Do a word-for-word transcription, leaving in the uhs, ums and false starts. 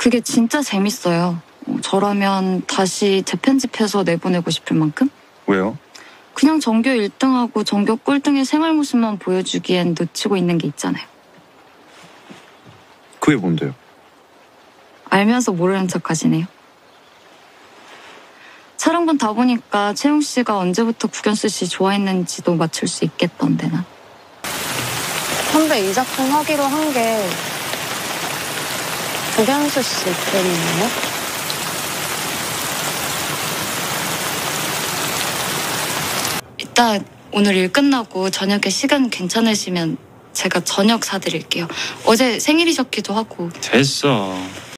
그게 진짜 재밌어요. 저라면 다시 재편집해서 내보내고 싶을 만큼? 왜요? 그냥 전교 일 등하고 전교 꼴등의 생활 모습만 보여주기엔 놓치고 있는 게 있잖아요. 그게 뭔데요? 알면서 모르는 척 하시네요. 촬영본 다 보니까 채용 씨가 언제부터 국연수 씨 좋아했는지도 맞출 수 있겠던데 나. 선배 이 작품 하기로 한 게 국연수 씨 때문이에요? 이따 오늘 일 끝나고 저녁에 시간 괜찮으시면 제가 저녁 사드릴게요. 어제 생일이셨기도 하고. 됐어.